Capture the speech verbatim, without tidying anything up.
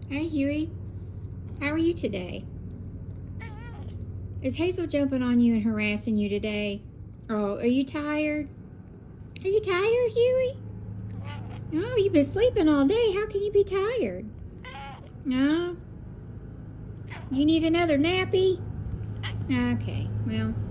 Hey, Huey. How are you today? Is Hazel jumping on you and harassing you today? Oh, are you tired? Are you tired, Huey? Oh, you've been sleeping all day. How can you be tired? No? You need another nappy? Okay, well...